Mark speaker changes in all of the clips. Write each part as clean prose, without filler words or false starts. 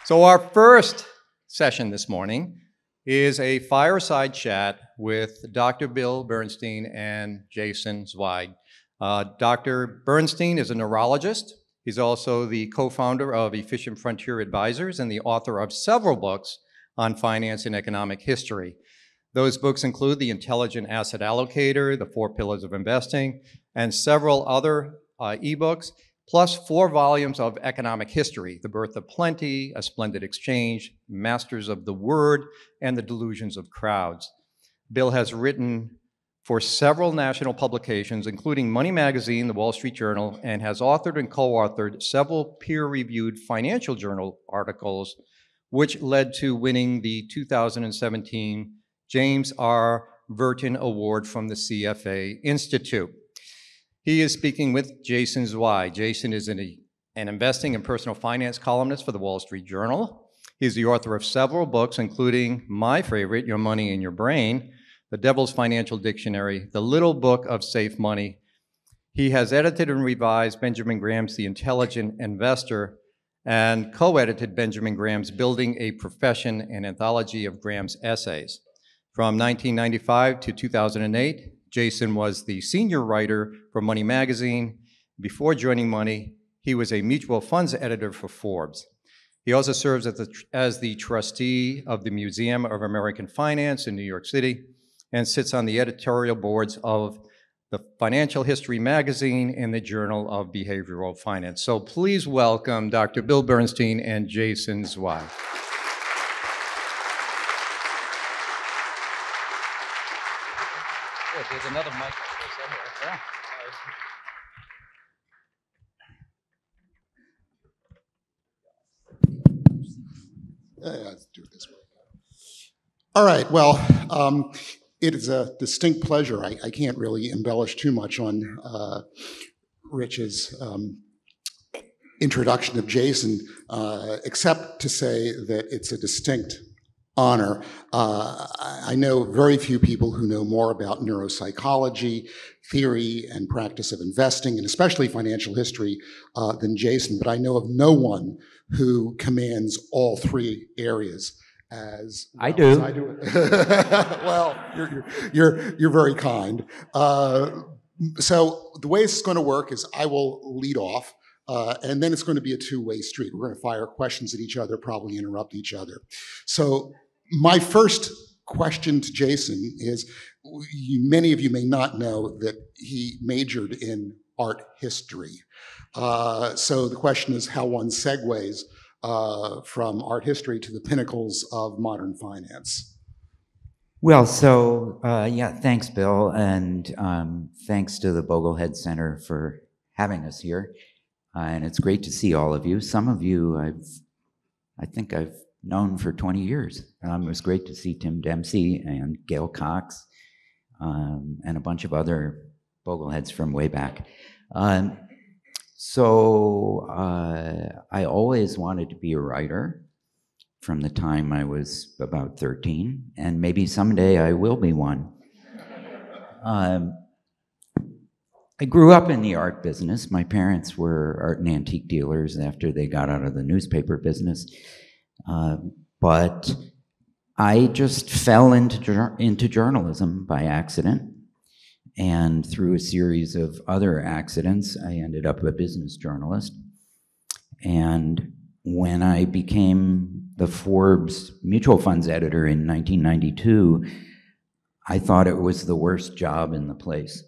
Speaker 1: So our first session this morning is a fireside chat with Dr. Bill Bernstein and Jason Zweig. Dr. Bernstein is a neurologist. He's also the co-founder of Efficient Frontier Advisors and the author of several books on finance and economic history. Those books include The Intelligent Asset Allocator, The Four Pillars of Investing, and several other ebooks, plus 4 volumes of economic history, The Birth of Plenty, A Splendid Exchange, Masters of the Word, and The Delusions of Crowds. Bill has written for several national publications, including Money Magazine, The Wall Street Journal, and has authored and co-authored several peer-reviewed financial journal articles, which led to winning the 2017 James R. Verton Award from the CFA Institute. He is speaking with Jason Zweig. Jason is an investing and personal finance columnist for the Wall Street Journal. He's the author of several books, including my favorite, Your Money in Your Brain, The Devil's Financial Dictionary, The Little Book of Safe Money. He has edited and revised Benjamin Graham's The Intelligent Investor and co-edited Benjamin Graham's Building a Profession, an anthology of Graham's essays. From 1995 to 2008, Jason was the senior writer for Money Magazine. Before joining Money, he was a mutual funds editor for Forbes. He also serves as the trustee of the Museum of American Finance in New York City and sits on the editorial boards of the Financial History Magazine and the Journal of Behavioral Finance. So please welcome Dr. Bill Bernstein and Jason Zweig. There's another mic somewhere.
Speaker 2: Yeah, let's do it this way. All right, well, it is a distinct pleasure. I can't really embellish too much on Rich's introduction of Jason, except to say that it's a distinct honor. I know very few people who know more about neuropsychology, theory, and practice of investing, and especially financial history than Jason, but I know of no one who commands all 3 areas as well
Speaker 3: I do.
Speaker 2: As I do it. Well, you're very kind. So the way it's going to work is I will lead off, and then it's going to be a 2-way street. We're going to fire questions at each other, probably interrupt each other. So my first question to Jason is, many of you may not know that he majored in art history. So the question is how one segues from art history to the pinnacles of modern finance.
Speaker 3: Well, so yeah, thanks, Bill, and thanks to the Bogleheads Center for having us here. And it's great to see all of you. Some of you I think I've known for 20 years. It was great to see Tim Dempsey and Gail Cox and a bunch of other Bogleheads from way back. So I always wanted to be a writer from the time I was about 13, and maybe someday I will be one. I grew up in the art business. My parents were art and antique dealers after they got out of the newspaper business. But I just fell into journalism by accident. And through a series of other accidents, I ended up a business journalist. And when I became the Forbes mutual funds editor in 1992, I thought it was the worst job in the place.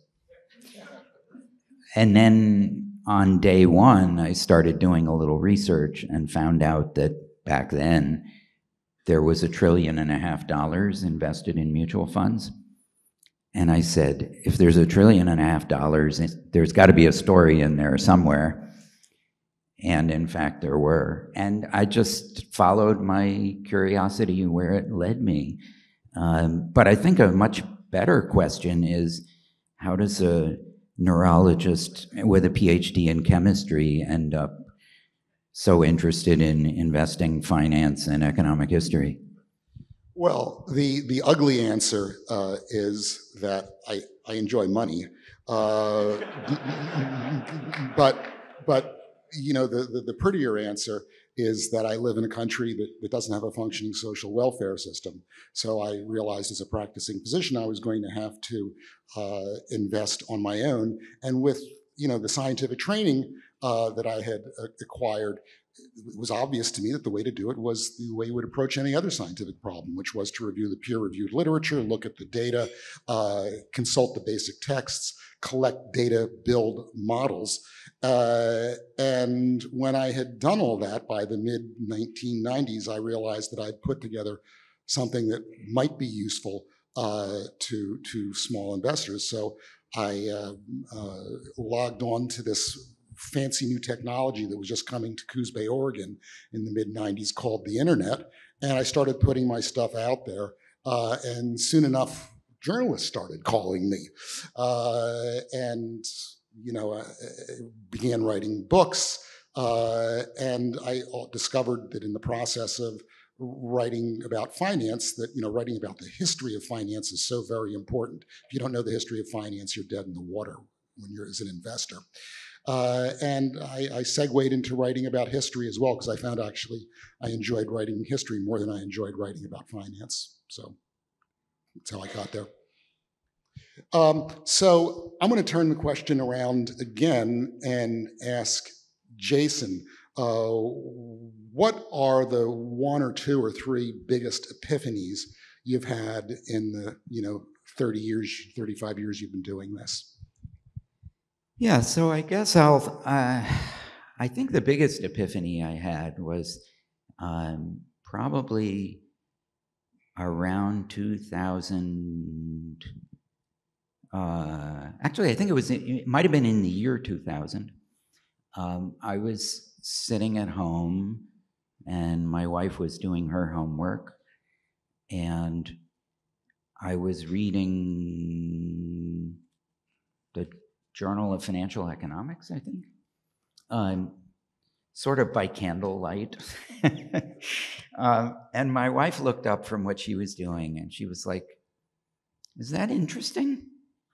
Speaker 3: And then on day one, I started doing a little research and found out that back then, there was $1.5 trillion invested in mutual funds. And I said, if there's $1.5 trillion, there's got to be a story in there somewhere. And in fact, there were. And I just followed my curiosity where it led me. But I think a much better question is, how does a neurologist with a PhD in chemistry end up so interested in investing, finance, and economic history?
Speaker 2: Well, the ugly answer is that I enjoy money, but you know the prettier answer is that I live in a country that doesn't have a functioning social welfare system. So I realized as a practicing physician, I was going to have to invest on my own. And with the scientific training that I had acquired, it was obvious to me that the way to do it was the way you would approach any other scientific problem, which was to review the peer-reviewed literature, look at the data, consult the basic texts, collect data, build models. And when I had done all that by the mid-1990s, I realized that I'd put together something that might be useful to small investors. So I logged on to this fancy new technology that was just coming to Coos Bay, Oregon in the mid-90s called the internet. And I started putting my stuff out there. And soon enough, journalists started calling me. And began writing books. And I discovered that in the process of writing about finance, that writing about the history of finance is so very important. If you don't know the history of finance, you're dead in the water when you're as an investor. And I segued into writing about history as well, because I found actually I enjoyed writing history more than I enjoyed writing about finance. So that's how I got there. So I'm going to turn the question around again and ask Jason, what are the 1 or 2 or 3 biggest epiphanies you've had in the 30 years, 35 years you've been doing this?
Speaker 3: Yeah, so I guess I think the biggest epiphany I had was probably around 2000. Actually, I think it might have been in the year 2000. I was sitting at home, and my wife was doing her homework, and I was reading the Journal of Financial Economics, I think, sort of by candlelight. And my wife looked up from what she was doing, and she was like, "Is that interesting?"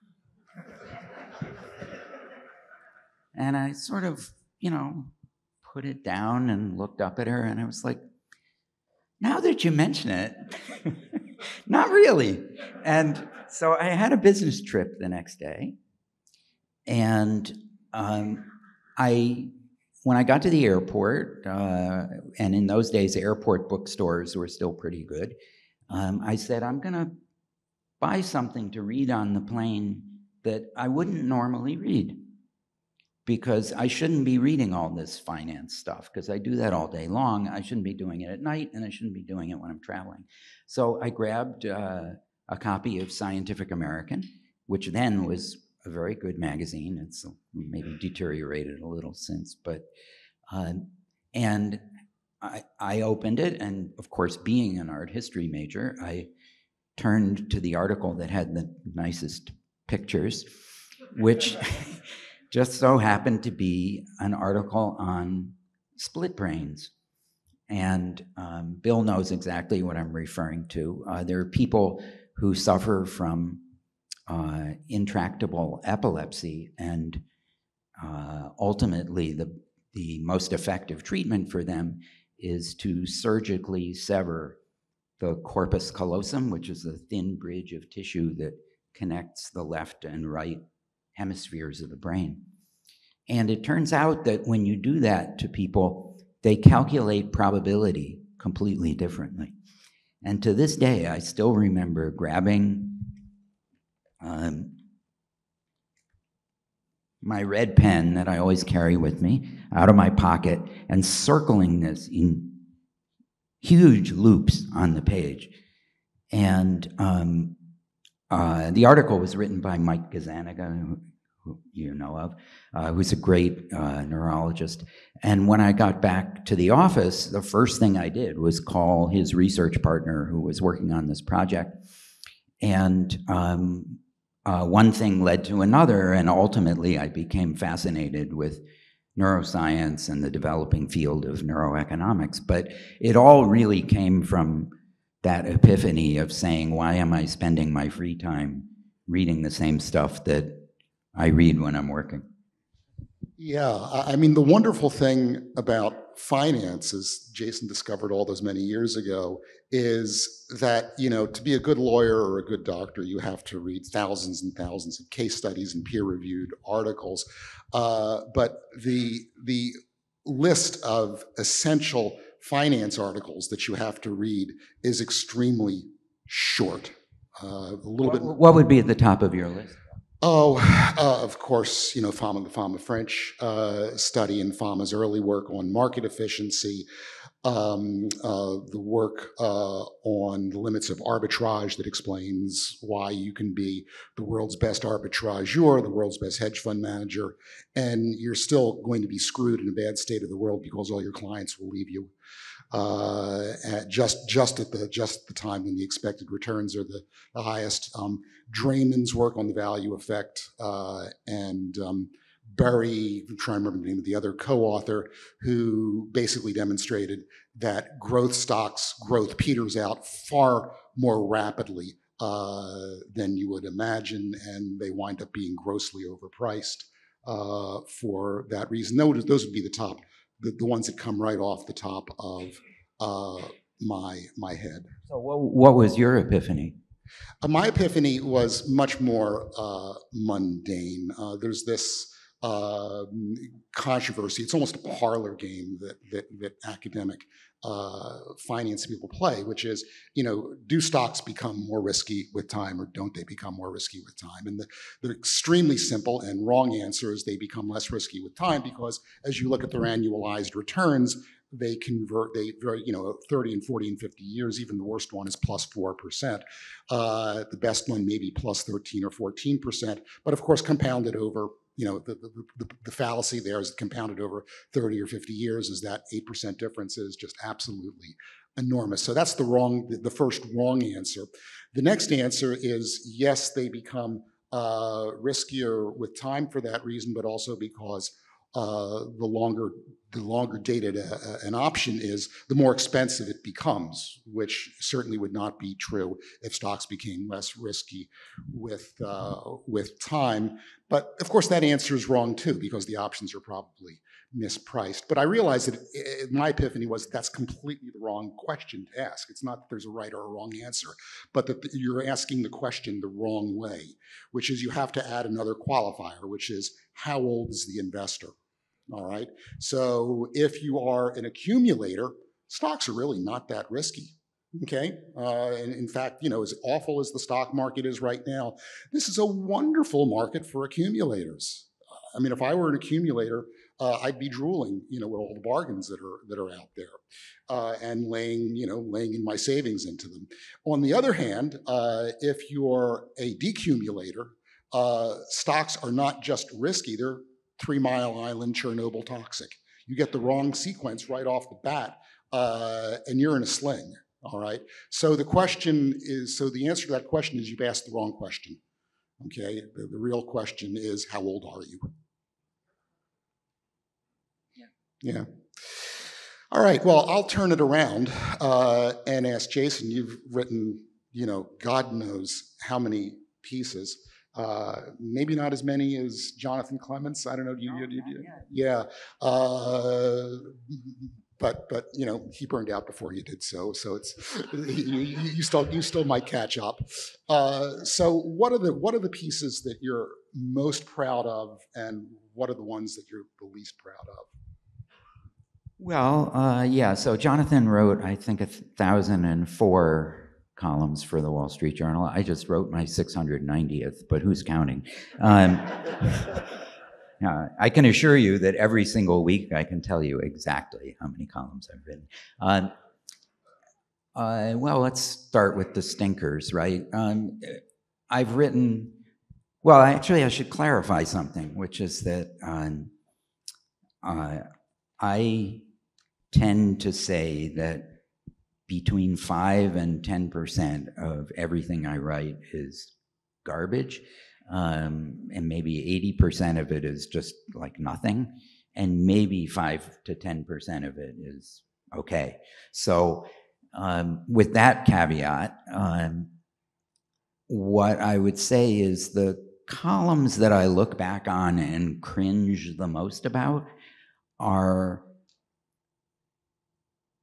Speaker 3: And I sort of, put it down and looked up at her, and I was like, now that you mention it, not really. And so I had a business trip the next day, and when I got to the airport, and in those days, airport bookstores were still pretty good, I said, I'm going to buy something to read on the plane that I wouldn't normally read, because I shouldn't be reading all this finance stuff, because I do that all day long. I shouldn't be doing it at night, and I shouldn't be doing it when I'm traveling. So I grabbed a copy of Scientific American, which then was a very good magazine. It's maybe deteriorated a little since, but and I opened it, and of course, being an art history major, I turned to the article that had the nicest pictures, which just so happened to be an article on split brains. And Bill knows exactly what I'm referring to. There are people who suffer from intractable epilepsy, and ultimately the most effective treatment for them is to surgically sever the corpus callosum, which is a thin bridge of tissue that connects the left and right hemispheres of the brain. And it turns out that when you do that to people, they calculate probability completely differently. And to this day, I still remember grabbing my red pen that I always carry with me out of my pocket and circling this in huge loops on the page. And the article was written by Mike Gazzaniga, who you know of, who's a great neurologist. And when I got back to the office, the first thing I did was call his research partner who was working on this project. And one thing led to another, and ultimately I became fascinated with neuroscience and the developing field of neuroeconomics. But it all really came from that epiphany of saying, why am I spending my free time reading the same stuff that I read when I'm working?
Speaker 2: Yeah, I mean, the wonderful thing about finance, as Jason discovered all those many years ago, is that, to be a good lawyer or a good doctor, you have to read thousands and thousands of case studies and peer-reviewed articles. But the list of essential finance articles that you have to read is extremely short.
Speaker 3: What would be at the top of your list?
Speaker 2: Of course, Fama, the Fama French study and Fama's early work on market efficiency, the work on the limits of arbitrage that explains why you can be the world's best arbitrageur, the world's best hedge fund manager, and you're still going to be screwed in a bad state of the world because all your clients will leave you at just at the time when the expected returns are the highest. Draymond's work on the value effect and Berry, I'm trying to remember the name of the other co-author, who basically demonstrated that growth peters out far more rapidly than you would imagine, and they wind up being grossly overpriced for that reason. Those would be the ones that come right off the top of my head.
Speaker 3: So what was your epiphany?
Speaker 2: My epiphany was much more mundane. There's this controversy. It's almost a parlor game that academic finance people play, which is, do stocks become more risky with time or don't they become more risky with time? And the extremely simple and wrong answer is they become less risky with time, because as you look at their annualized returns, they convert, 30 and 40 and 50 years, even the worst one is plus 4%. The best one maybe plus 13 or 14%, but of course compounded over, the fallacy there is compounded over 30 or 50 years is that 8% difference is just absolutely enormous. So that's the first wrong answer. The next answer is yes, they become riskier with time for that reason, but also because the longer dated an option is, the more expensive it becomes, which certainly would not be true if stocks became less risky with time. But of course, that answer is wrong too, because the options are probably mispriced. But I realized that my epiphany was that's completely the wrong question to ask. It's not that there's a right or a wrong answer, but that you're asking the question the wrong way, which is you have to add another qualifier, which is how old is the investor? All right. So if you are an accumulator, stocks are really not that risky. Okay. And in fact, as awful as the stock market is right now, this is a wonderful market for accumulators. I mean, if I were an accumulator, I'd be drooling, with all the bargains that are out there, and laying in my savings into them. On the other hand, if you're a decumulator, stocks are not just risky; they're 3 Mile Island, Chernobyl toxic. You get the wrong sequence right off the bat, and you're in a sling. All right. So the answer to that question is you've asked the wrong question. Okay. The real question is, how old are you? Yeah. All right. Well, I'll turn it around and ask Jason. You've written, God knows how many pieces. Maybe not as many as Jonathan Clements. I don't know. Yeah. But he burned out before you did so it's you still might catch up. So what are the pieces that you're most proud of, and what are the ones that you're the least proud of?
Speaker 3: Well, yeah. So Jonathan wrote, I think, 1,004 columns for the Wall Street Journal. I just wrote my 690th, but who's counting? I can assure you that every single week I can tell you exactly how many columns I've written. Well, let's start with the stinkers, right? I've written, well, actually I should clarify something, which is that I tend to say that between 5 and 10% of everything I write is garbage. And maybe 80% of it is just like nothing. And maybe 5 to 10% of it is okay. So with that caveat, what I would say is the columns that I look back on and cringe the most about are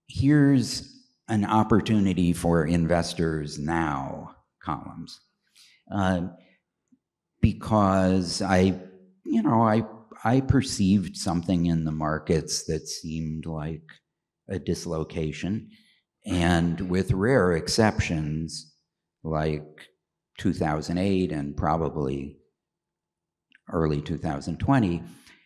Speaker 3: here's an opportunity for investors now columns. Because I perceived something in the markets that seemed like a dislocation. And with rare exceptions, like 2008 and probably early 2020,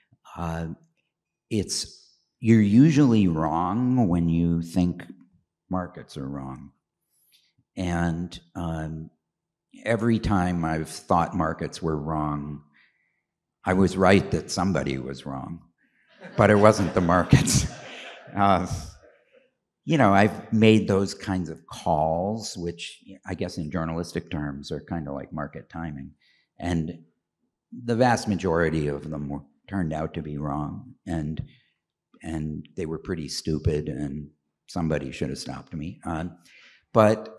Speaker 3: you're usually wrong when you think markets are wrong. And every time I've thought markets were wrong, I was right that somebody was wrong, but it wasn't the markets. I've made those kinds of calls, which I guess in journalistic terms are kind of like market timing. And the vast majority of them turned out to be wrong. And they were pretty stupid, and somebody should have stopped me. But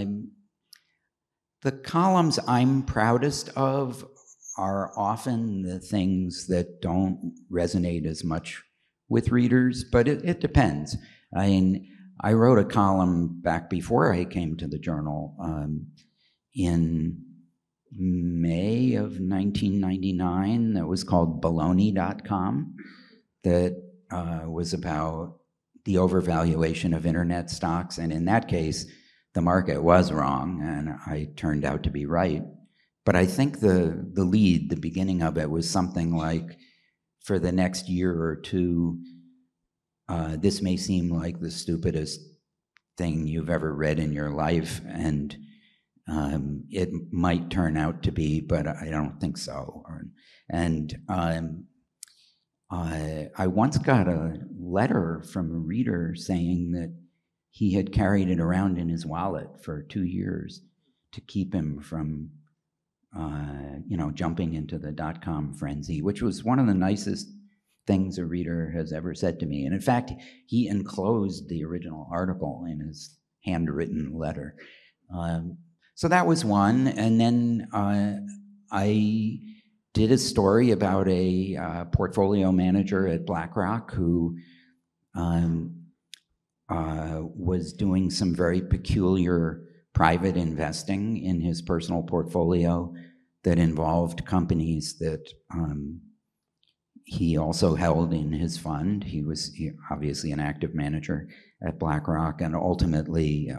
Speaker 3: the columns I'm proudest of are often the things that don't resonate as much with readers, but it depends. I mean, I wrote a column back before I came to the Journal in May of 1999 that was called baloney.com that was about the overvaluation of internet stocks. And in that case, the market was wrong, and I turned out to be right. But I think the beginning of it was something like, for the next year or two, this may seem like the stupidest thing you've ever read in your life, and it might turn out to be, but I don't think so. And I once got a letter from a reader saying that he had carried it around in his wallet for 2 years to keep him from, jumping into the .com frenzy, which was one of the nicest things a reader has ever said to me. And in fact, he enclosed the original article in his handwritten letter. So that was one. And then I did a story about a portfolio manager at BlackRock who was doing some very peculiar private investing in his personal portfolio that involved companies that he also held in his fund. He was obviously an active manager at BlackRock, and ultimately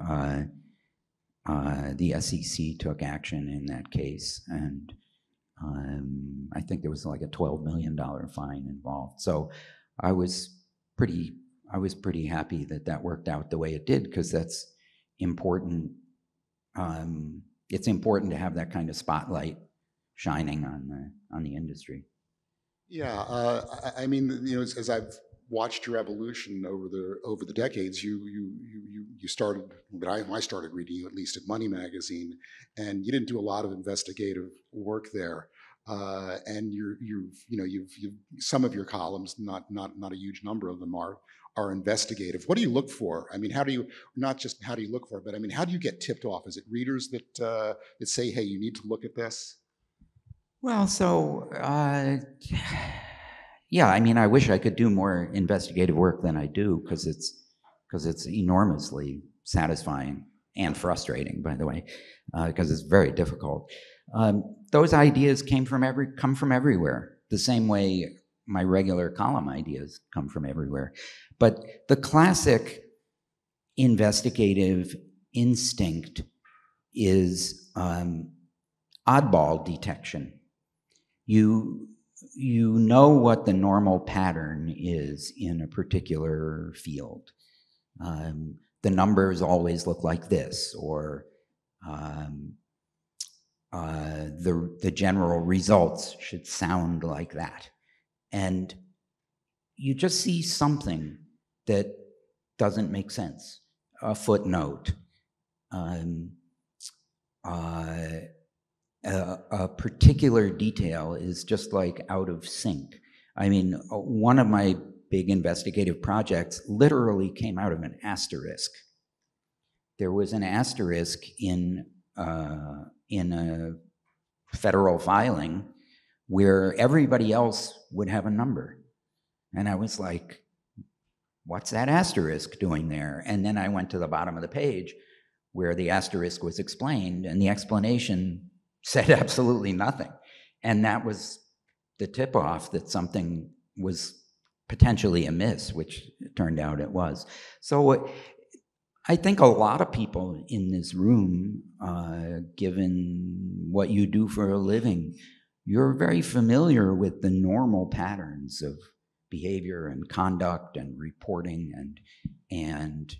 Speaker 3: the SEC took action in that case, and I think there was like a $12 million fine involved. So I was pretty happy that worked out the way it did, because that's important. It's important to have that kind of spotlight shining on the industry.
Speaker 2: Yeah, I mean, as I've watched your evolution over the decades, you started, but I started reading you at least at Money Magazine, and you didn't do a lot of investigative work there. And you've some of your columns, not a huge number of them are investigative. What do you look for? I mean, how do you look for it, but I mean, how do you get tipped off? Is it readers that say, hey, you need to look at this?
Speaker 3: Well, so yeah, I mean, I wish I could do more investigative work than I do, because it's enormously satisfying and frustrating, by the way, because it's very difficult. Those ideas come from everywhere, the same way my regular column ideas come from everywhere. But the classic investigative instinct is oddball detection. You know what the normal pattern is in a particular field. The numbers always look like this, or the general results should sound like that. And you just see something that doesn't make sense. A footnote, a particular detail is just like out of sync. I mean, one of my big investigative projects literally came out of an asterisk. There was an asterisk in a federal filing where everybody else would have a number. And I was like, what's that asterisk doing there? And then I went to the bottom of the page where the asterisk was explained, and the explanation said absolutely nothing. And that was the tip-off that something was potentially amiss, which it turned out it was. So I think a lot of people in this room, given what you do for a living, you're very familiar with the normal patterns of behavior and conduct and reporting and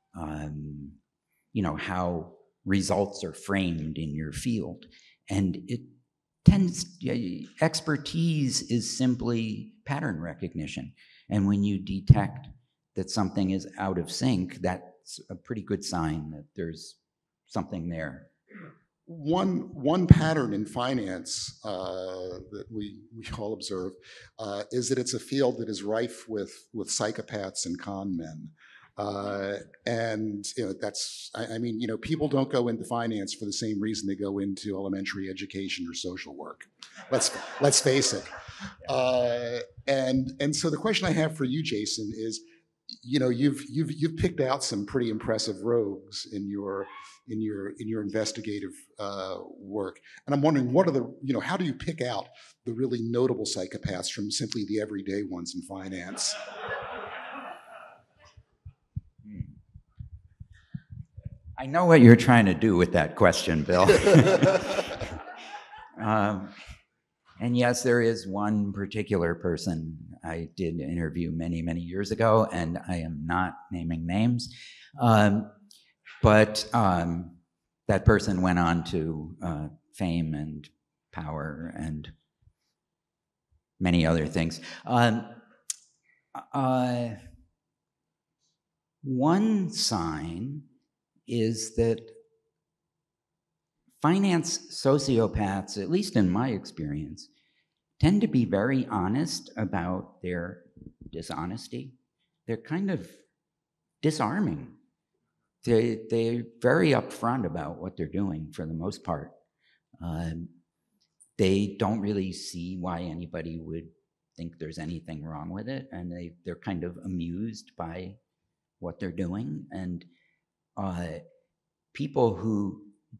Speaker 3: how results are framed in your field. And it tends, expertise is simply pattern recognition. And when you detect that something is out of sync, that's a pretty good sign that there's something there.
Speaker 2: One pattern in finance that we all observe is that it's a field that is rife with psychopaths and con men. And that's, people don't go into finance for the same reason they go into elementary education or social work. Let's face it. And so the question I have for you, Jason, is, you've picked out some pretty impressive rogues in your investigative work, and I'm wondering how do you pick out the really notable psychopaths from simply the everyday ones in finance?
Speaker 3: I know what you're trying to do with that question, Bill. And yes, there is one particular person I did interview many, many years ago, and I am not naming names. But that person went on to fame and power and many other things. One sign is that finance sociopaths, at least in my experience, tend to be very honest about their dishonesty. They're kind of disarming. They're very upfront about what they're doing for the most part. They don't really see why anybody would think there's anything wrong with it, and they're kind of amused by what they're doing. And people who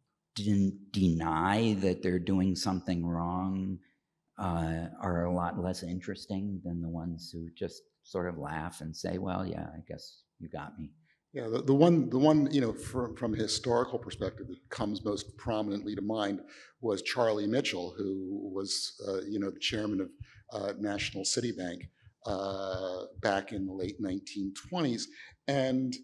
Speaker 3: deny that they're doing something wrong are a lot less interesting than the ones who just sort of laugh and say, well, yeah, I guess you got me.
Speaker 2: Yeah, the one from a historical perspective that comes most prominently to mind was Charlie Mitchell, who was the chairman of National City Bank back in the late 1920s, and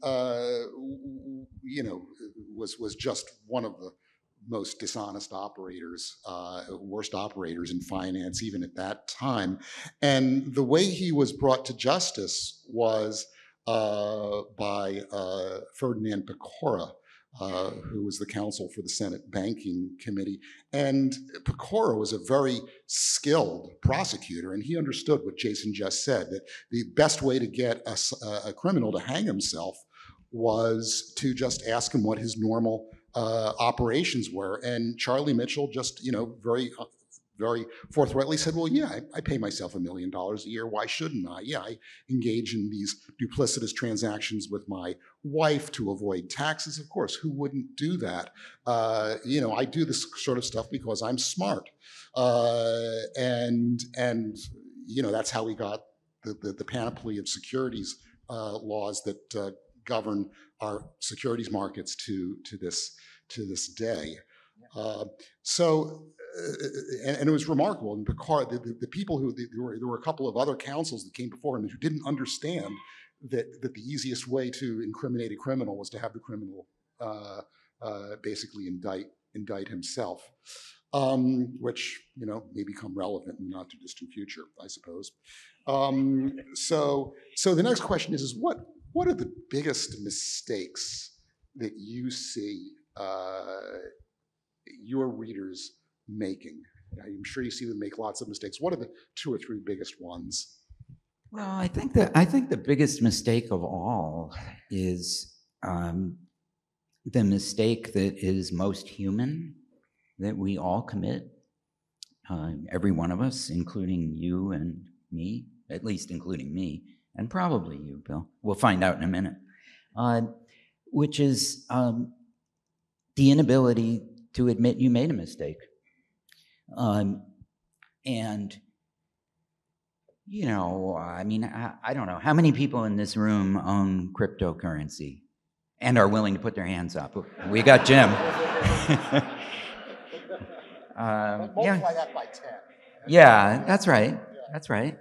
Speaker 2: was just one of the most dishonest operators, worst operators in finance even at that time. And the way he was brought to justice was by Ferdinand Pecora, who was the counsel for the Senate Banking Committee. And Pecora was a very skilled prosecutor, and he understood what Jason just said, that the best way to get a criminal to hang himself was to just ask him what his normal operations were. And Charlie Mitchell just, very forthrightly said, well, yeah, I pay myself $1 million a year. Why shouldn't I? Yeah, I engage in these duplicitous transactions with my wife to avoid taxes. Of course, who wouldn't do that? I do this sort of stuff because I'm smart. And that's how we got the panoply of securities laws that govern our securities markets to this day. And it was remarkable. And Picard, the people there were a couple of other counsels that came before him who didn't understand that the easiest way to incriminate a criminal was to have the criminal basically indict himself, which may become relevant in the not too distant future, I suppose. So the next question is what are the biggest mistakes that you see your readers making? I'm sure you see them make lots of mistakes. What are the 2 or 3 biggest ones?
Speaker 3: Well, I think the biggest mistake of all is the mistake that is most human, that we all commit, every one of us, including you and me, at least including me, and probably you, Bill. We'll find out in a minute, which is the inability to admit you made a mistake. And, you know, I mean, I don't know. How many people in this room own cryptocurrency and are willing to put their hands up? We got Jim.
Speaker 2: Multiply that by 10.
Speaker 3: Yeah, that's right. That's right.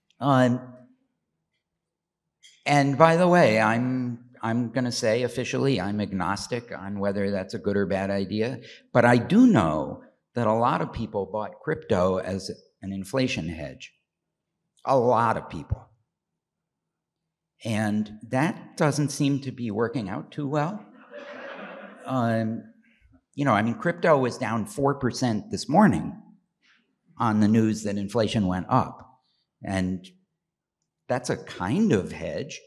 Speaker 3: And by the way, I'm going to say officially, I'm agnostic on whether that's a good or bad idea. But I do know that a lot of people bought crypto as an inflation hedge. A lot of people. And that doesn't seem to be working out too well. You know, I mean, crypto was down 4% this morning on the news that inflation went up. And that's a kind of hedge.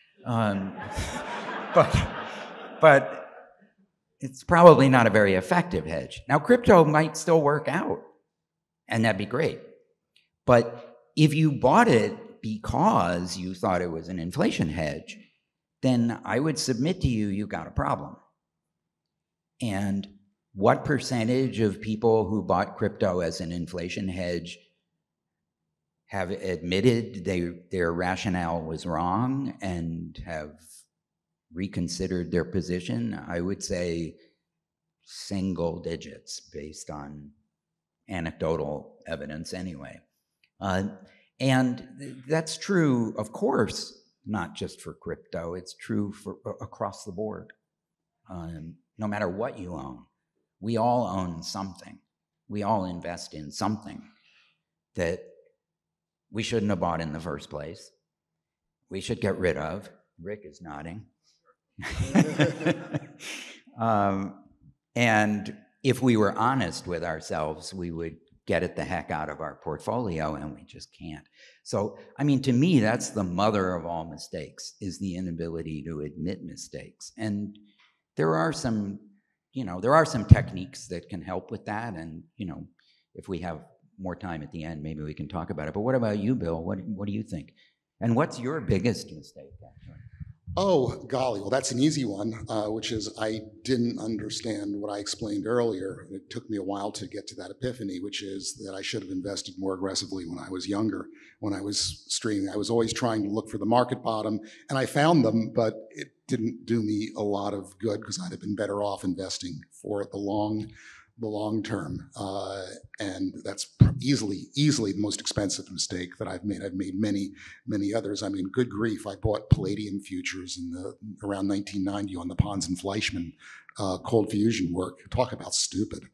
Speaker 3: But it's probably not a very effective hedge. Now, crypto might still work out, and that'd be great. But if you bought it because you thought it was an inflation hedge, then I would submit to you, you got a problem. And what percentage of people who bought crypto as an inflation hedge have admitted their rationale was wrong and have reconsidered their position? I would say single digits based on anecdotal evidence anyway. And that's true, of course, not just for crypto, it's true for across the board. No matter what you own, we all own something. We all invest in something that we shouldn't have bought in the first place. We should get rid of. Rick is nodding. And if we were honest with ourselves, we would get it the heck out of our portfolio, and we just can't. So, I mean, to me, that's the mother of all mistakes, is the inability to admit mistakes. And there are some, techniques that can help with that. And, if we have more time at the end, maybe we can talk about it. But what about you, Bill? What do you think? And what's your biggest mistake, actually?
Speaker 2: Oh, golly. Well, that's an easy one, which is I didn't understand what I explained earlier. It took me a while to get to that epiphany, which is that I should have invested more aggressively when I was younger. When I was streaming, I was always trying to look for the market bottom, and I found them, but it didn't do me a lot of good because I'd have been better off investing for the long term. And that's easily the most expensive mistake that I've made. I've made many others. I mean, good grief, I bought palladium futures around 1990 on the Pons and Fleischmann cold fusion work. Talk about stupid.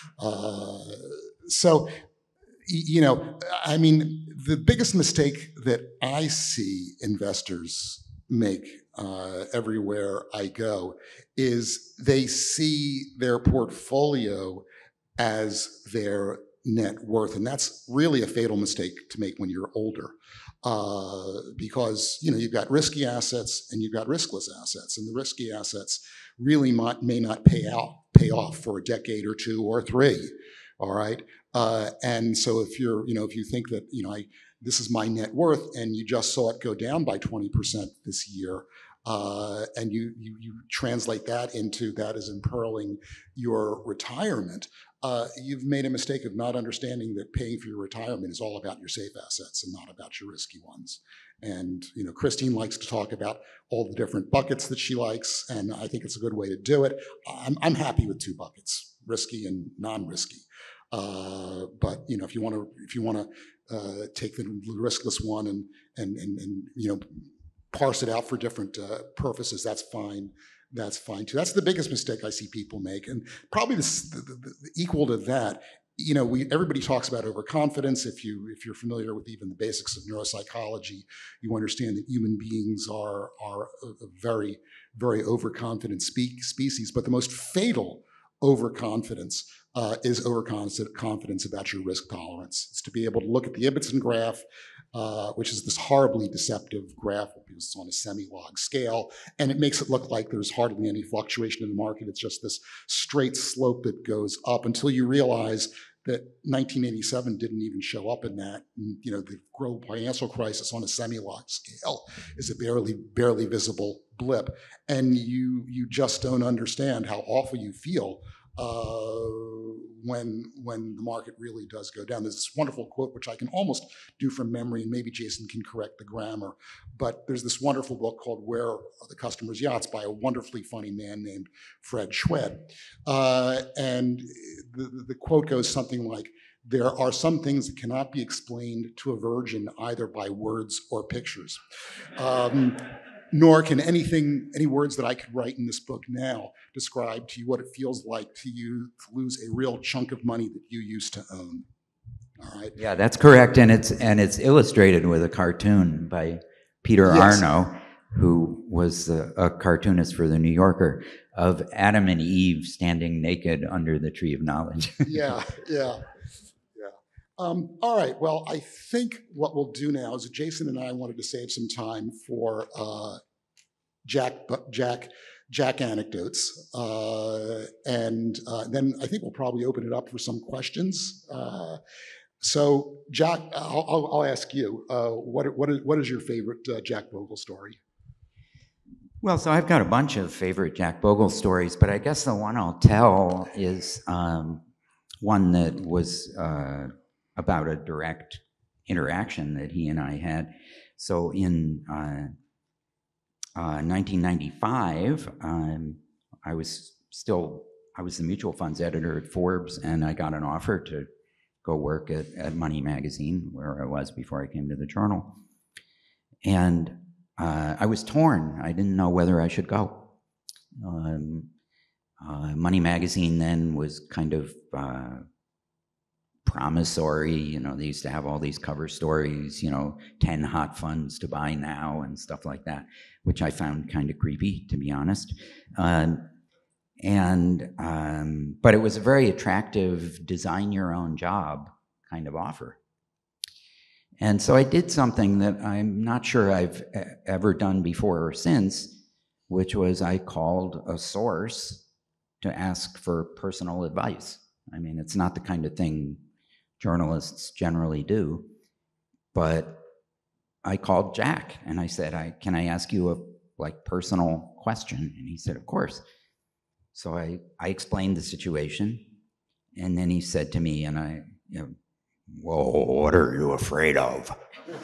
Speaker 2: I mean, the biggest mistake that I see investors make everywhere I go is they see their portfolio as their net worth. And that's really a fatal mistake to make when you're older. Because you've got risky assets and you've got riskless assets. And the risky assets really may not pay off for a decade or two or three. All right. And so if you think that, this is my net worth, and you just saw it go down by 20% this year, and you translate that into that as impearling your retirement, you've made a mistake of not understanding that paying for your retirement is all about your safe assets and not about your risky ones. And Christine likes to talk about all the different buckets that she likes, and I think it's a good way to do it. I'm happy with 2 buckets, risky and non-risky. But if you want to take the riskless one and parse it out for different purposes, that's fine. That's fine too. That's the biggest mistake I see people make, and probably the equal to that. Everybody talks about overconfidence. If you're familiar with even the basics of neuropsychology, you understand that human beings are a very, very overconfident species. But the most fatal overconfidence is overconfidence about your risk tolerance. It's to be able to look at the Ibbotson graph, which is this horribly deceptive graph because it's on a semi-log scale, and it makes it look like there's hardly any fluctuation in the market. It's just this straight slope that goes up until you realize that 1987 didn't even show up in that. And, the global financial crisis on a semi-large scale is a barely visible blip. And you just don't understand how awful you feel when the market really does go down. There's this wonderful quote, which I can almost do from memory, and maybe Jason can correct the grammar, but there's this wonderful book called Where Are the Customer's Yachts by a wonderfully funny man named Fred Schwed. And the quote goes something like, "There are some things that cannot be explained to a virgin either by words or pictures." Nor can any words that I could write in this book now describe to you what it feels like to lose a real chunk of money that you used to own. All right.
Speaker 3: Yeah, that's correct, and it's illustrated with a cartoon by Peter Arno, who was a cartoonist for the New Yorker, of Adam and Eve standing naked under the tree of knowledge.
Speaker 2: Yeah. All right. Well, I think what we'll do now is Jason and I wanted to save some time for Jack anecdotes, and then I think we'll probably open it up for some questions. So, Jack, I'll ask you. What is your favorite Jack Bogle story?
Speaker 3: Well, so I've got a bunch of favorite Jack Bogle stories, but I guess the one I'll tell is one that was about a direct interaction that he and I had. So in 1995, I was the mutual funds editor at Forbes, and I got an offer to go work at Money Magazine, where I was before I came to the Journal. And I was torn. I didn't know whether I should go. Money Magazine then was kind of promissory. They used to have all these cover stories, 10 hot funds to buy now and stuff like that, which I found kind of creepy, to be honest. But it was a very attractive design your own job kind of offer. And so I did something that I'm not sure I've ever done before or since, which was I called a source to ask for personal advice. I mean, it's not the kind of thing journalists generally do, but I called Jack and I said, can I ask you a personal question? And he said, of course. So I explained the situation, and then he said to me, and well, what are you afraid of?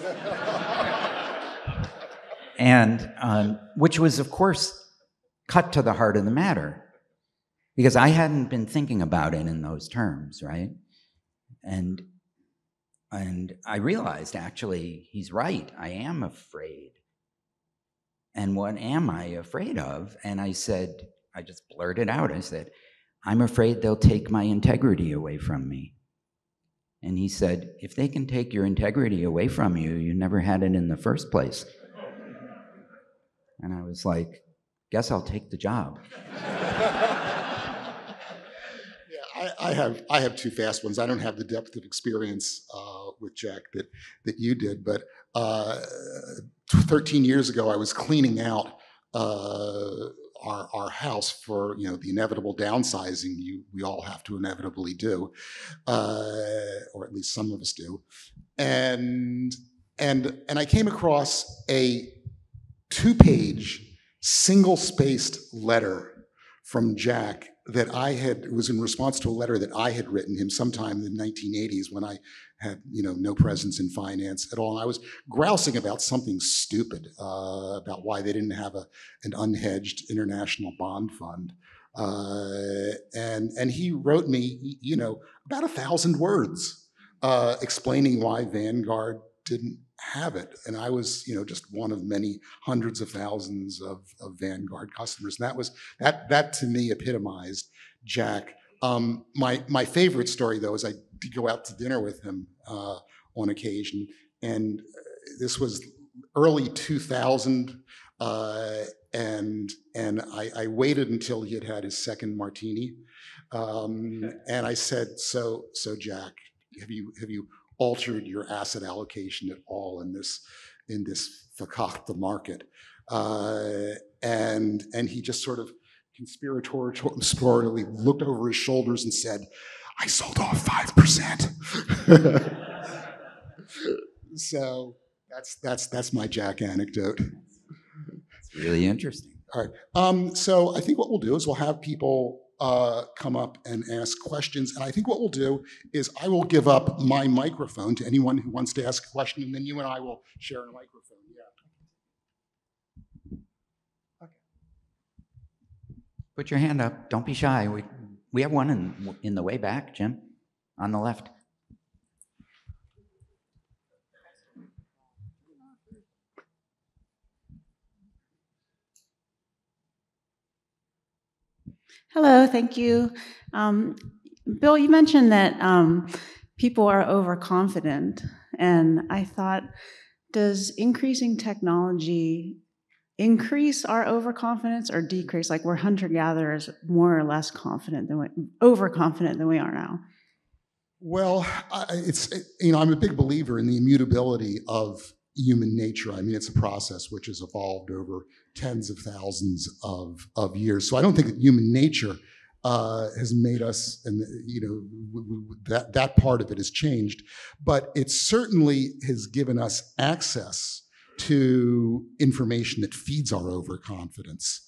Speaker 3: And which was, of course, cut to the heart of the matter, because I hadn't been thinking about it in those terms, right? And I realized, actually, he's right. I am afraid. And what am I afraid of? And I just blurted out, I said, I'm afraid they'll take my integrity away from me. And he said, if they can take your integrity away from you, you never had it in the first place. And I was like, guess I'll take the job.
Speaker 2: Yeah, I have two fast ones. I don't have the depth of experience with Jack that you did, but 13 years ago, I was cleaning out our house for the inevitable downsizing we all have to inevitably do, or at least some of us do, and I came across a 2-page single-spaced letter from Jack that it was in response to a letter that I had written him sometime in the 1980s when I had no presence in finance at all. And I was grousing about something stupid, about why they didn't have an unhedged international bond fund. And he wrote me, about 1,000 words explaining why Vanguard didn't have it. And I was, just one of many hundreds of thousands of Vanguard customers. And that to me epitomized Jack. My favorite story, though, is I did go out to dinner with him on occasion, and this was early 2000, and I waited until he had had his second martini, and I said, "So Jack, have you altered your asset allocation at all in this F.I.R.E market?" And he just sort of conspiratorially looked over his shoulders and said, I sold off 5%. So that's my Jack anecdote.
Speaker 3: It's really interesting.
Speaker 2: All right. So I think what we'll do is we'll have people come up and ask questions. And I think what we'll do is I will give up my microphone to anyone who wants to ask a question, and then you and I will share a microphone. Yeah.
Speaker 3: Okay. Put your hand up. Don't be shy. We have one in the way back, Jim, on the left.
Speaker 4: Hello, thank you. Bill, you mentioned that people are overconfident, and I thought, does increasing technology increase our overconfidence or decrease? Like, we're hunter-gatherers, more or less overconfident than we are now?
Speaker 2: Well, I'm a big believer in the immutability of human nature. I mean, it's a process which has evolved over tens of thousands of years. So I don't think that human nature has made us, and that part of it has changed. But it certainly has given us access to information that feeds our overconfidence.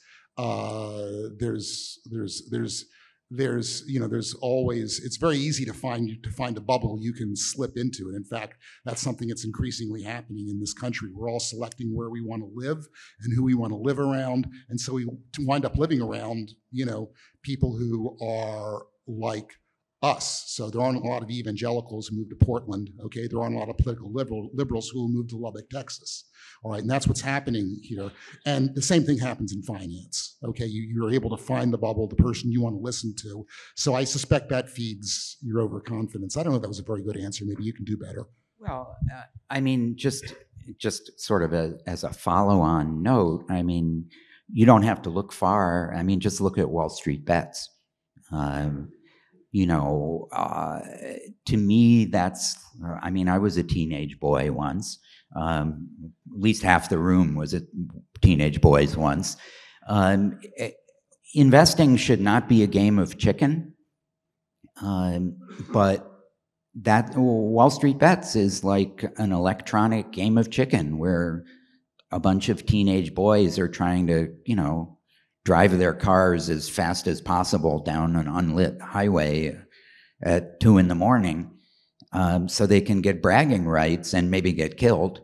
Speaker 2: There's always, it's very easy to find a bubble you can slip into. And in fact, that's something that's increasingly happening in this country. We're all selecting where we want to live and who we want to live around. And so we wind up living around, people who are like us. So there aren't a lot of evangelicals who move to Portland, okay? There aren't a lot of political liberals who will move to Lubbock, Texas, all right? And that's what's happening here. And the same thing happens in finance, okay? You're able to find the bubble, the person you want to listen to. So I suspect that feeds your overconfidence. I don't know if that was a very good answer. Maybe you can do better.
Speaker 3: Well, I mean, just sort of as a follow-on note, I mean, you don't have to look far. I mean, just look at Wall Street Bets. To me, that's, I was a teenage boy once. At least half the room was teenage boys once. Investing should not be a game of chicken, but that Wall Street Bets is like an electronic game of chicken where a bunch of teenage boys are trying to, drive their cars as fast as possible down an unlit highway at 2 a.m, so they can get bragging rights and maybe get killed.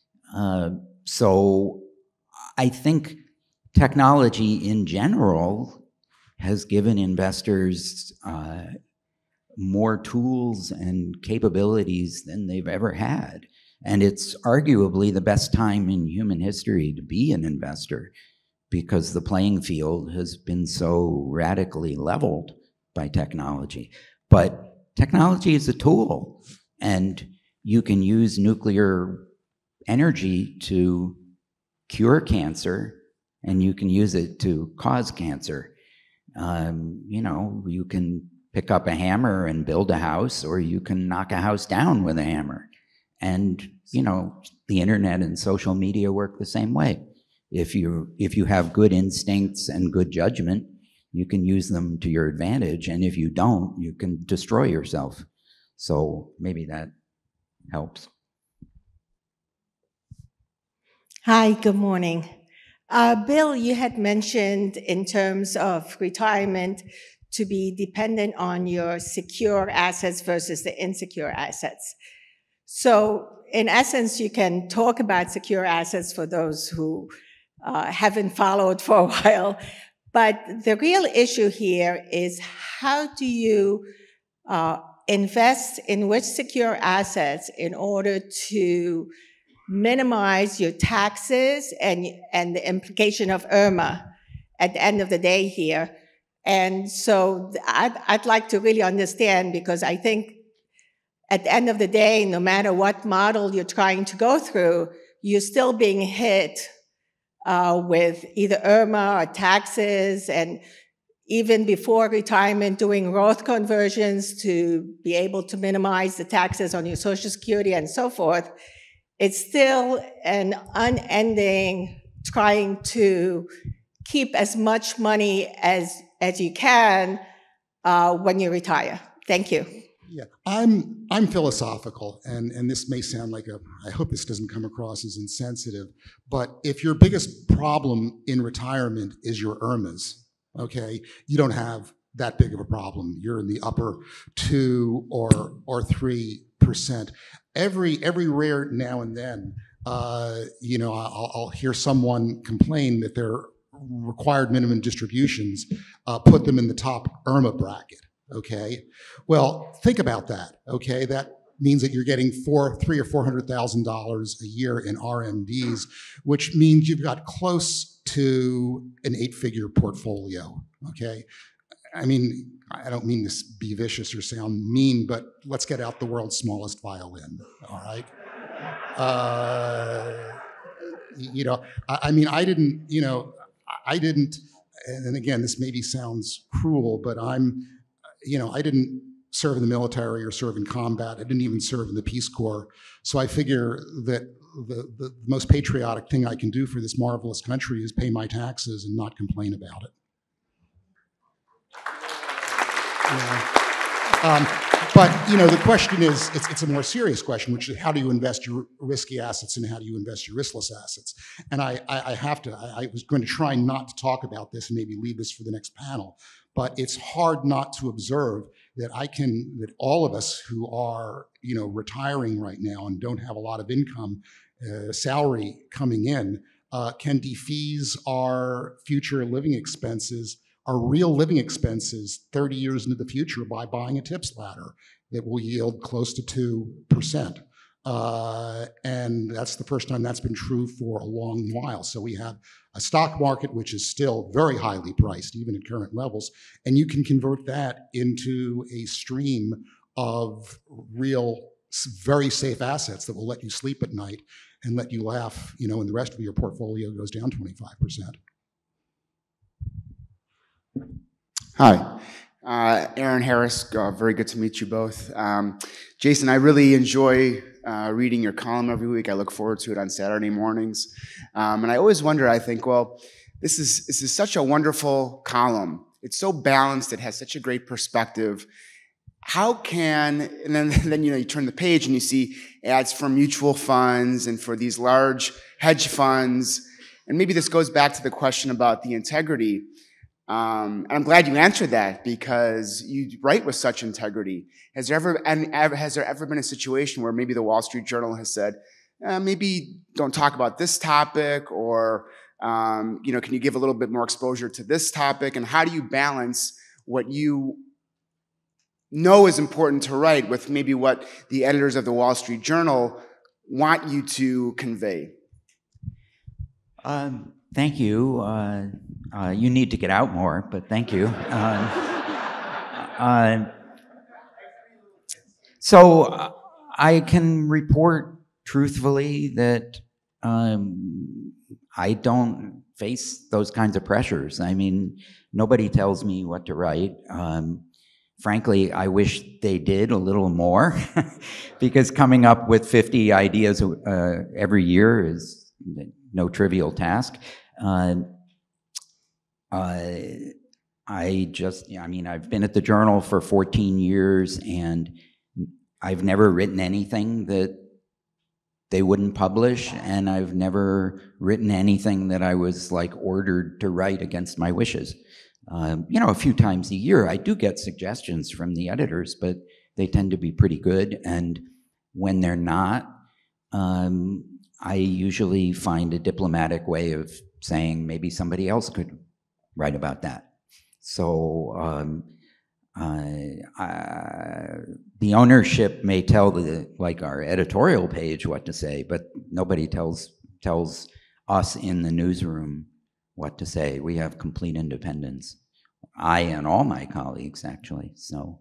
Speaker 3: So I think technology in general has given investors more tools and capabilities than they've ever had. And it's arguably the best time in human history to be an investor, because the playing field has been so radically leveled by technology. But technology is a tool, and you can use nuclear energy to cure cancer, and you can use it to cause cancer. You can pick up a hammer and build a house, or you can knock a house down with a hammer. And, the internet and social media work the same way. If you have good instincts and good judgment, you can use them to your advantage. And if you don't, you can destroy yourself. So maybe that helps.
Speaker 5: Hi, good morning. Bill, you had mentioned in terms of retirement to be dependent on your secure assets versus the insecure assets. So in essence, you can talk about secure assets for those who haven't followed for a while. But the real issue here is, how do you invest in which secure assets in order to minimize your taxes and the implication of IRMA at the end of the day here? And so I'd like to really understand, because I think at the end of the day, no matter what model you're trying to go through, you're still being hit with either IRMA or taxes, and even before retirement, doing Roth conversions to be able to minimize the taxes on your Social Security and so forth. It's still an unending trying to keep as much money as you can when you retire. Thank you.
Speaker 2: Yeah, I'm philosophical, and this may sound like I hope this doesn't come across as insensitive, but if your biggest problem in retirement is your IRMAs, okay, you don't have that big of a problem. You're in the upper 2 or 3%. Every rare now and then, I'll hear someone complain that their required minimum distributions put them in the top IRMA bracket. Okay, well, think about that. Okay, that means that you're getting $300,000 or $400,000 a year in RMDs, which means you've got close to an 8-figure portfolio. Okay, I mean, I don't mean to be vicious or sound mean, but let's get out the world's smallest violin. All right. I didn't, and again, this maybe sounds cruel, but I didn't serve in the military or serve in combat. I didn't even serve in the Peace Corps. So I figure that the most patriotic thing I can do for this marvelous country is pay my taxes and not complain about it. But the question is, it's a more serious question, which is how do you invest your risky assets and how do you invest your riskless assets? And I was going to try not to talk about this and maybe leave this for the next panel, but it's hard not to observe that all of us who are, retiring right now and don't have a lot of income, salary coming in, can defease our future living expenses, our real living expenses 30 years into the future by buying a tips ladder that will yield close to 2%. And that's the first time that's been true for a long while. So we have a stock market which is still very highly priced, even at current levels, and you can convert that into a stream of real, very safe assets that will let you sleep at night and let you laugh, and the rest of your portfolio goes down 25%.
Speaker 6: Hi, Aaron Harris, very good to meet you both. Jason, I really enjoy reading your column every week. I look forward to it on Saturday mornings. And I always wonder, I think, well, this is such a wonderful column. It's so balanced, it has such a great perspective. How can, and then you turn the page and you see ads for mutual funds and for these large hedge funds. And maybe this goes back to the question about the integrity. And I'm glad you answered that because you write with such integrity. Has there ever been a situation where maybe the Wall Street Journal has said, maybe don't talk about this topic, or can you give a little bit more exposure to this topic? And how do you balance what you know is important to write with maybe what the editors of the Wall Street Journal want you to convey?
Speaker 3: Thank you. You need to get out more, but thank you. So I can report truthfully that I don't face those kinds of pressures. I mean, nobody tells me what to write. Frankly, I wish they did a little more because coming up with 50 ideas every year is no trivial task. I've been at the Journal for 14 years and I've never written anything that they wouldn't publish, and I've never written anything that I was ordered to write against my wishes. A few times a year I do get suggestions from the editors, but they tend to be pretty good, and when they're not, I usually find a diplomatic way of saying maybe somebody else could write about that. So the ownership may tell our editorial page what to say, but nobody tells us in the newsroom what to say. We have complete independence. I and all my colleagues, actually. So.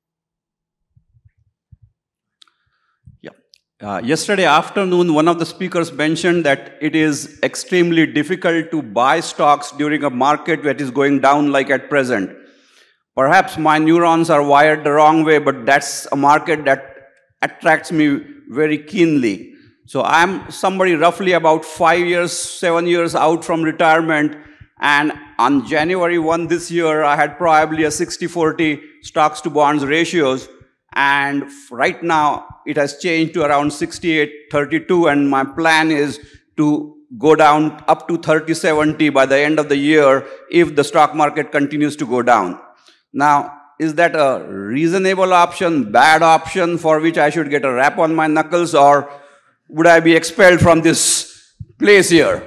Speaker 7: Yesterday afternoon, one of the speakers mentioned that it is extremely difficult to buy stocks during a market that is going down like at present. Perhaps my neurons are wired the wrong way, but that's a market that attracts me very keenly. So I'm somebody roughly about 5 years, 7 years out from retirement, And on January 1 this year, I had probably a 60-40 stocks to bonds ratios. And right now, it has changed to around 68-32. And my plan is to go down up to 30-70 by the end of the year if the stock market continues to go down. Now, is that a reasonable option, bad option for which I should get a rap on my knuckles, or would I be expelled from this place here?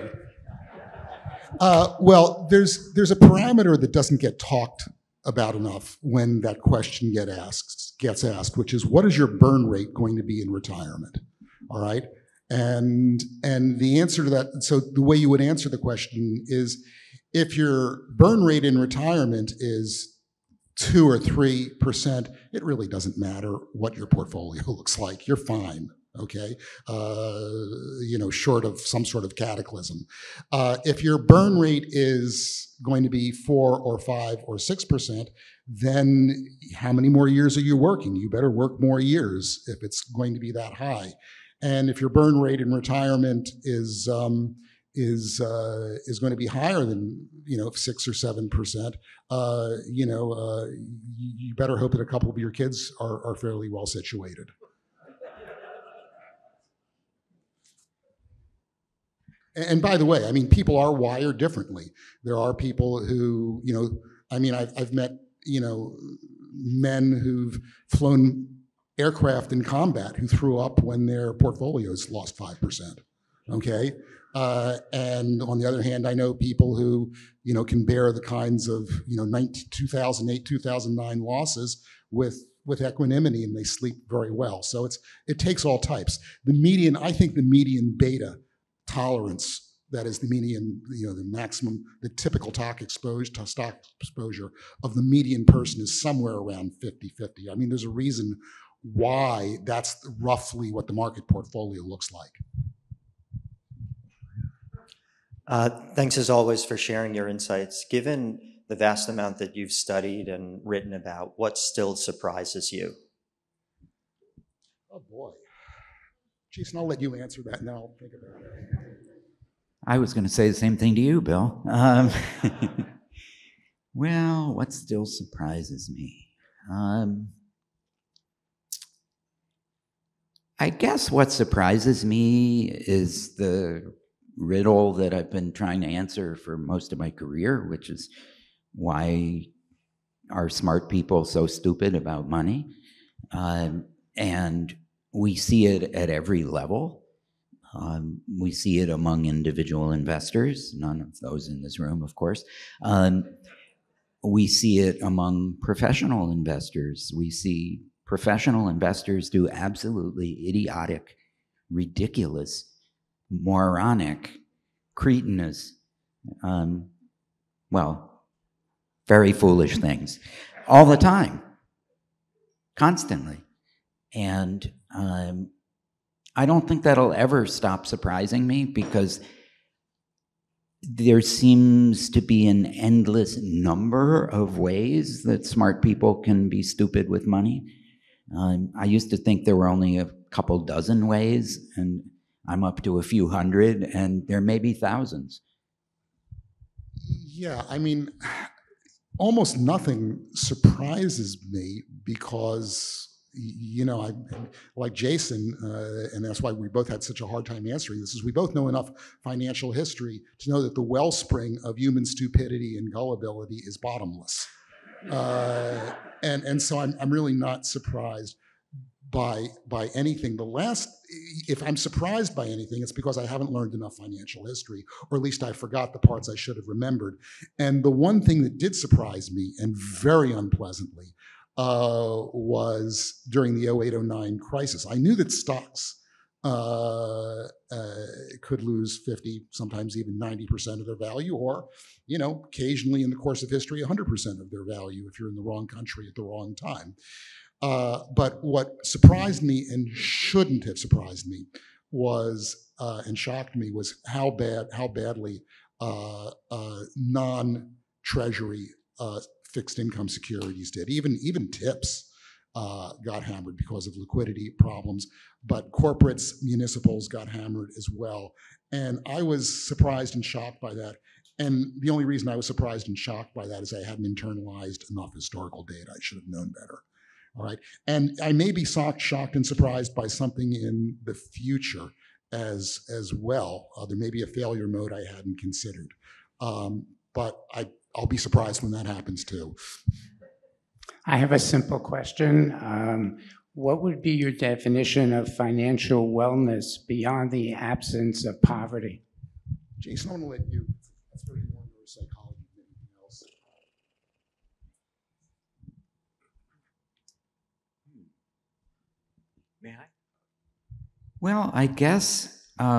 Speaker 2: Well, there's a parameter that doesn't get talked about enough when that question gets asked, which is, what is your burn rate going to be in retirement? All right, and the answer to that. So the way you would answer the question is, if your burn rate in retirement is 2 or 3%, it really doesn't matter what your portfolio looks like. You're fine. Okay, short of some sort of cataclysm. If your burn rate is going to be 4 or 5 or 6%, then how many more years are you working? You better work more years if it's going to be that high. And if your burn rate in retirement is going to be higher than 6 or 7%, you better hope that a couple of your kids are fairly well situated. And by the way, I mean, people are wired differently. There are people who, I've met, men who've flown aircraft in combat who threw up when their portfolios lost 5%, okay? And on the other hand, I know people who, can bear the kinds of, 2008, 2009 losses with equanimity, and they sleep very well. So it takes all types. I think the median beta tolerance, that is the median, the maximum, the typical stock exposure of the median person is somewhere around 50-50. I mean, there's a reason why that's roughly what the market portfolio looks like.
Speaker 8: Thanks as always for sharing your insights. Given the vast amount that you've studied and written about, what still surprises you?
Speaker 2: Oh boy. Jason, I'll let you answer that and then I'll think about it.
Speaker 3: I was going to say the same thing to you, Bill. Well, what still surprises me? I guess what surprises me is the riddle that I've been trying to answer for most of my career, which is, why are smart people so stupid about money? And we see it at every level. We see it among individual investors, none of those in this room, of course. We see it among professional investors. We see professional investors do absolutely idiotic, ridiculous, moronic, cretinous, very foolish things all the time, constantly. And I don't think that'll ever stop surprising me, because there seems to be an endless number of ways that smart people can be stupid with money. I used to think there were only a couple dozen ways, and I'm up to a few hundred, and there may be thousands.
Speaker 2: Yeah, I mean, almost nothing surprises me, because I like Jason, and that's why we both had such a hard time answering this, is we both know enough financial history to know that the wellspring of human stupidity and gullibility is bottomless. And so I'm really not surprised by anything. If I'm surprised by anything, it's because I haven't learned enough financial history, or at least I forgot the parts I should have remembered. And the one thing that did surprise me, and very unpleasantly, was during the 08-09 crisis. I knew that stocks could lose 50, sometimes even 90% of their value, or, occasionally in the course of history, 100% of their value if you're in the wrong country at the wrong time. But what surprised me and shouldn't have surprised me was, and shocked me, was how badly non-treasury fixed income securities did. Even TIPS got hammered because of liquidity problems, but corporates, municipals got hammered as well. And I was surprised and shocked by that. And the only reason I was surprised and shocked by that is I hadn't internalized enough historical data. I should have known better. All right. And I may be shocked and surprised by something in the future as well. There may be a failure mode I hadn't considered. But I'll be surprised when that happens too.
Speaker 9: I have a simple question. What would be your definition of financial wellness beyond the absence of poverty?
Speaker 2: Jason, I'm going to let you. That's very more neuropsychology than anything else.
Speaker 3: May I? Well, I guess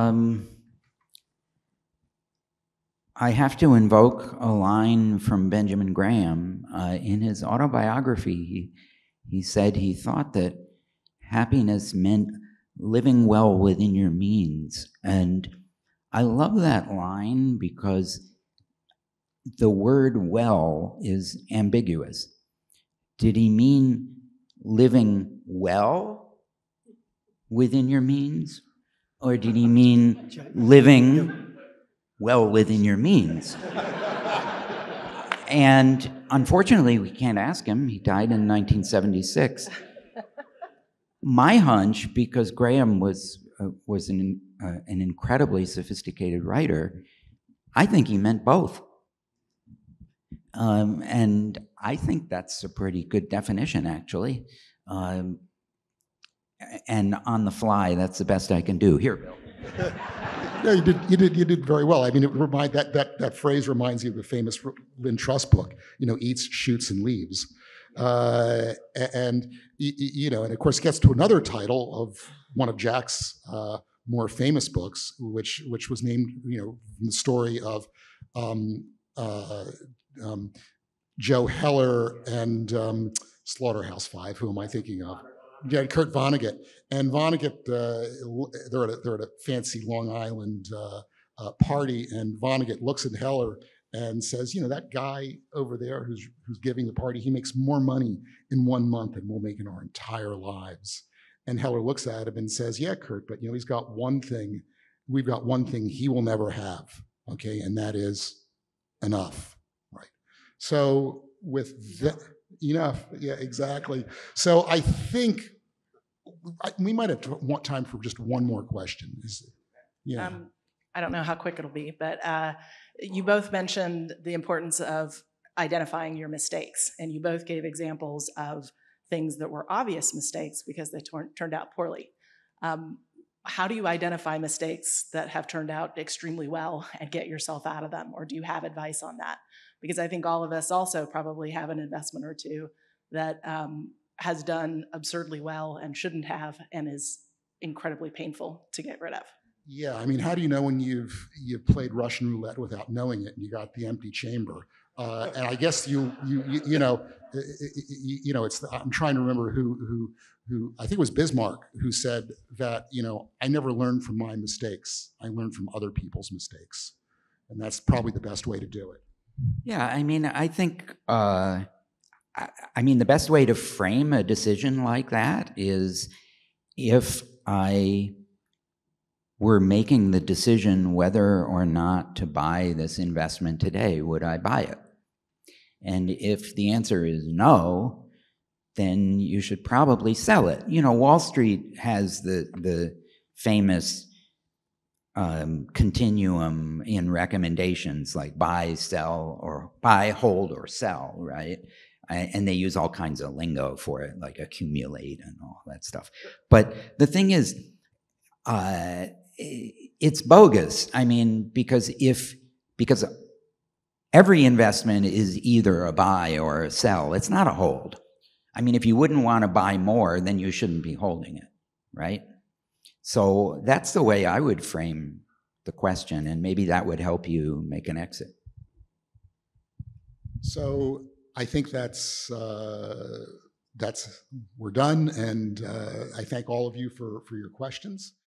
Speaker 3: I have to invoke a line from Benjamin Graham. In his autobiography, he said he thought that happiness meant living well within your means. And I love that line because the word well is ambiguous. Did he mean living well within your means? Or did he mean living well within your means? And unfortunately, we can't ask him. He died in 1976. My hunch, because Graham was an incredibly sophisticated writer, I think he meant both. And I think that's a pretty good definition, actually. And on the fly, that's the best I can do. Here, Bill.
Speaker 2: No, you did very well. I mean, that phrase reminds you of the famous Lynn Truss book. Eats, shoots, and leaves. And of course, gets to another title of one of Jack's more famous books, which was named, the story of Joe Heller and Slaughterhouse-Five. Who am I thinking of? Yeah, Kurt Vonnegut. And Vonnegut, they're at a fancy Long Island party, and Vonnegut looks at Heller and says, that guy over there who's giving the party, he makes more money in 1 month than we'll make in our entire lives. And Heller looks at him and says, yeah, Kurt, but he's got one thing. We've got one thing he will never have, okay, and that is enough, right? So with that, enough, yeah, exactly. So I think we might have want time for just one more question.
Speaker 10: I don't know how quick it'll be, but you both mentioned the importance of identifying your mistakes, and you both gave examples of things that were obvious mistakes because they turned out poorly. How do you identify mistakes that have turned out extremely well and get yourself out of them, or do you have advice on that? Because I think all of us also probably have an investment or two that has done absurdly well and shouldn't have, and is incredibly painful to get rid of.
Speaker 2: Yeah, I mean, how do you know when you've played Russian roulette without knowing it, and you got the empty chamber? And I guess it's I'm trying to remember who I think it was Bismarck who said that I never learned from my mistakes. I learned from other people's mistakes, and that's probably the best way to do it.
Speaker 3: Yeah, I mean, I think the best way to frame a decision like that is if I were making the decision whether or not to buy this investment today, would I buy it? And if the answer is no, then you should probably sell it. Wall Street has the famous continuum in recommendations, like buy, sell, or buy, hold, or sell, right? And they use all kinds of lingo for it, like accumulate and all that stuff. But the thing is, it's bogus. I mean, because every investment is either a buy or a sell. It's not a hold. I mean, if you wouldn't want to buy more, then you shouldn't be holding it, right? So that's the way I would frame the question, and maybe that would help you make an exit.
Speaker 2: So I think we're done, and I thank all of you for your questions.